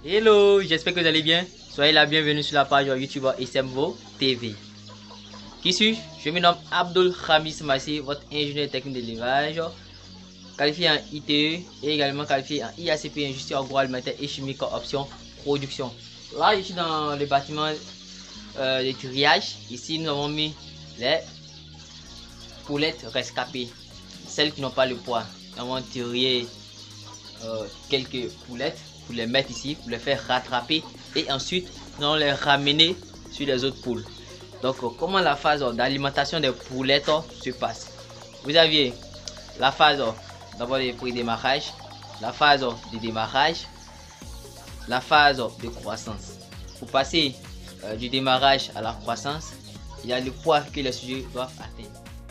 Hello, j'espère que vous allez bien. Soyez la bienvenue sur la page YouTube SMVO TV. Qui suis-je? Je me nomme Abdul Khamis Massi, votre ingénieur technique d'élevage, qualifié en ITE et également qualifié en IACP, industrie agroalimentaire et chimique option production. Là, je suis dans le bâtiment de triage. Ici, nous avons mis les poulettes rescapées, celles qui n'ont pas le poids. Nous avons tiré quelques poulettes pour les mettre ici, pour les faire rattraper et ensuite nous allons les ramener sur les autres poules. Donc comment la phase d'alimentation des poulettes se passe? Vous aviez la phase d'abord de pré-démarrage, la phase de démarrage, la phase de croissance. Pour passer du démarrage à la croissance, il y a le poids que les sujets doivent atteindre.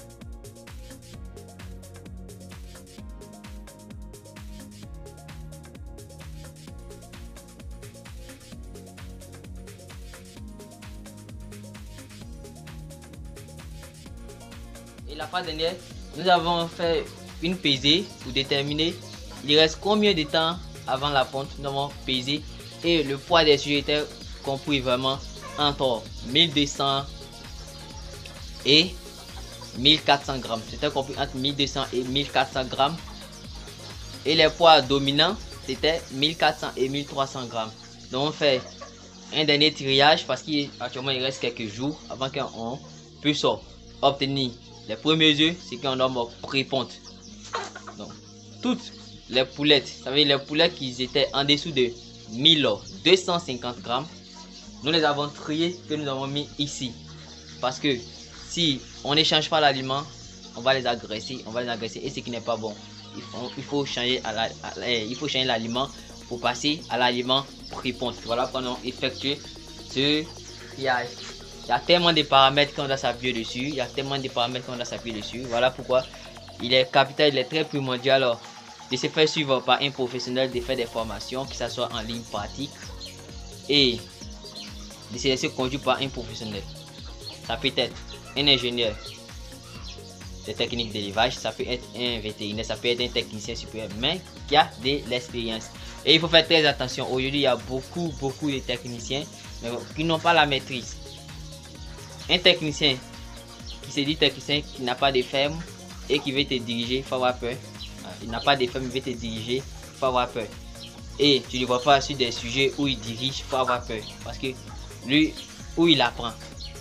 Et la phase dernière, nous avons fait une pesée pour déterminer il reste combien de temps avant la ponte. Nous avons pesé et le poids des sujets était compris vraiment entre 1200 et 1400 grammes. C'était compris entre 1200 et 1400 grammes. Et les poids dominants c'était 1400 et 1300 grammes. Donc on fait un dernier triage parce qu'actuellement il reste quelques jours avant qu'on puisse obtenir les premiers œufs, c'est qu'on nomme pré-ponte. Donc toutes les poulettes, ça veut dire les poulettes qui étaient en dessous de 1250 grammes, nous les avons triées, que nous avons mis ici. Parce que si on n'échange pas l'aliment, on va les agresser, et ce qui n'est pas bon. Il faut changer l'aliment pour passer à l'aliment pré-ponte. Voilà pourquoi on a effectué ce triage. Il y a tellement de paramètres qu'on doit s'appuyer dessus. Voilà pourquoi il est capital, il est très primordial de se faire suivre par un professionnel, de faire des formations, que ce soit en ligne pratique, et de se laisser conduire par un professionnel. Ça peut être un ingénieur de technique d'élevage, ça peut être un vétérinaire, ça peut être un technicien supérieur, mais qui a de l'expérience. Et il faut faire très attention. Aujourd'hui, il y a beaucoup de techniciens qui n'ont pas la maîtrise. Un technicien qui se dit technicien, qui n'a pas de ferme et qui veut te diriger, il faut avoir peur. Il n'a pas de ferme, il veut te diriger, il faut avoir peur. Et tu ne vois pas sur des sujets où il dirige, il faut avoir peur. Parce que lui, où il apprend.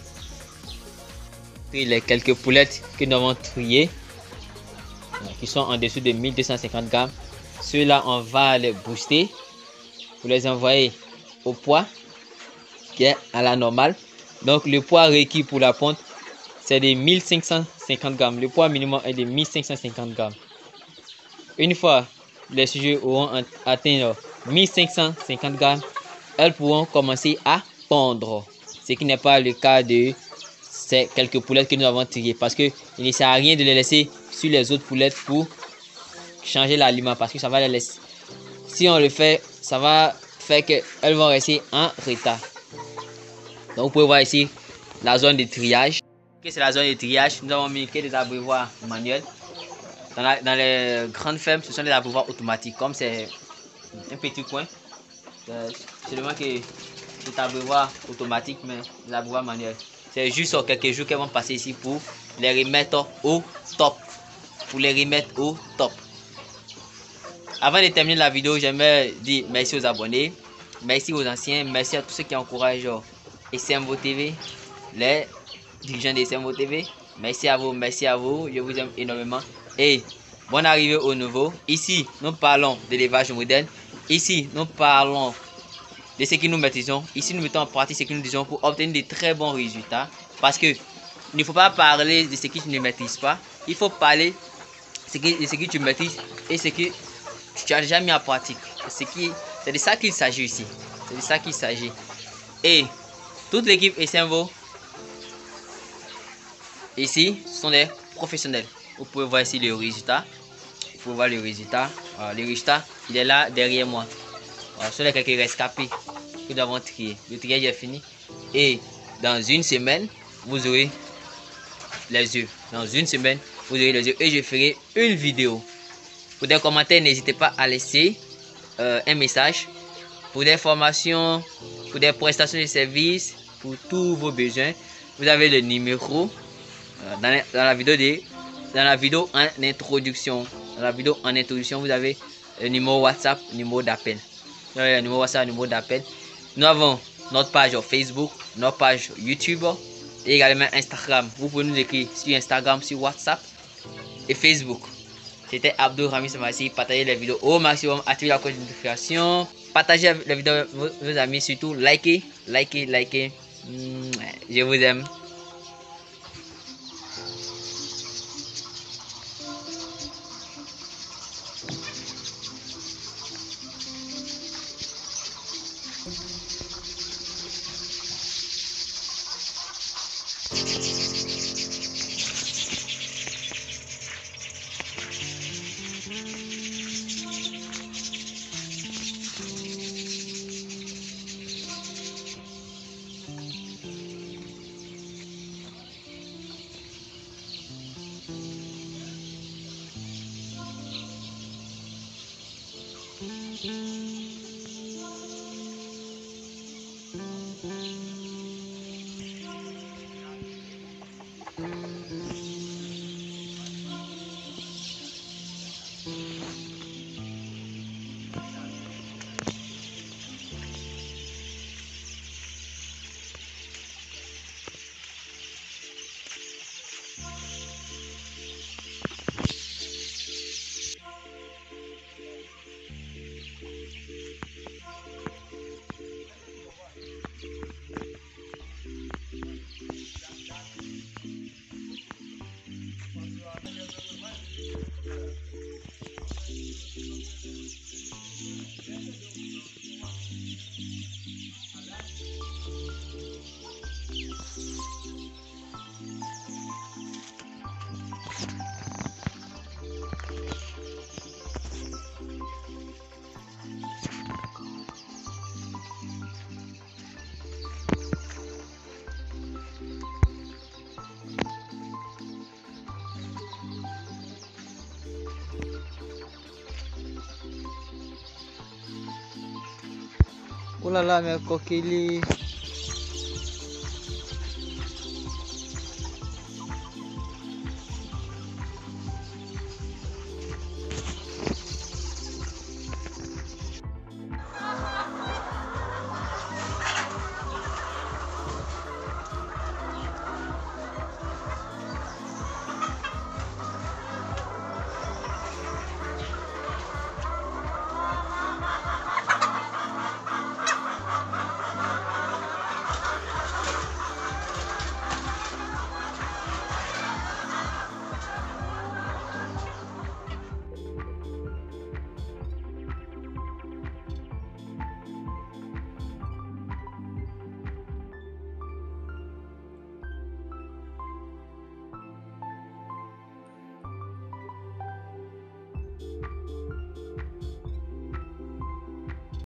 Les quelques poulettes que nous avons triées, qui sont en dessous de 1250 grammes, ceux-là, on va les booster pour les envoyer au poids qui est à la normale. Donc le poids requis pour la ponte, c'est de 1550 grammes. Le poids minimum est de 1550 grammes. Une fois les sujets auront atteint 1550 grammes, elles pourront commencer à pondre. Ce qui n'est pas le cas de ces quelques poulettes que nous avons tirées. Parce qu'il ne sert à rien de les laisser sur les autres poulettes pour changer l'aliment. Parce que ça va les laisser. Si on le fait, ça va faire qu'elles vont rester en retard. Donc vous pouvez voir ici la zone de triage. C'est la zone de triage. Nous avons mis que des abreuvoirs manuels. Dans les grandes fermes, ce sont des abreuvoirs automatiques. Comme c'est un petit coin, c'est seulement que c'est abreuvoir automatique, mais des abreuvoirs manuels. C'est juste quelques jours qu'elles vont passer ici pour les remettre au top. Avant de terminer la vidéo, j'aimerais dire merci aux abonnés, merci aux anciens, merci à tous ceux qui encouragent SMVO TV, les dirigeants de SMVO TV. Merci à vous, je vous aime énormément. Et bonne arrivée au nouveau. Ici, nous parlons de l'élevage moderne. Ici, nous parlons de ce que nous maîtrisons. Ici, nous mettons en pratique ce que nous disons pour obtenir de très bons résultats. Parce que il ne faut pas parler de ce que tu ne maîtrises pas. Il faut parler de ce que tu maîtrises et ce que tu as déjà mis en pratique. C'est de ça qu'il s'agit ici. Et toute l'équipe SMVO ici, ce sont des professionnels. Vous pouvez voir ici le résultat. Le résultat, il est là derrière moi. Ce sont les quelques rescapés que nous avons triés. Le triage est fini. Et dans une semaine, vous aurez les œufs. Et je ferai une vidéo. Pour des commentaires, n'hésitez pas à laisser un message pour des formations, pour des prestations de services, pour tous vos besoins. Vous avez le numéro dans la vidéo en introduction. Dans la vidéo en introduction, vous avez le numéro WhatsApp, le numéro d'appel. Vous avez le numéro WhatsApp, le numéro d'appel. Nous avons notre page Facebook, notre page YouTube et également Instagram. Vous pouvez nous écrire sur Instagram, sur WhatsApp et Facebook. C'était Abdou Rami Samassi. Partagez les vidéos au maximum, activez la cloche de notification, partagez les vidéos avec vos amis, surtout likez. Je vous aime. Oh là là, mais coquille.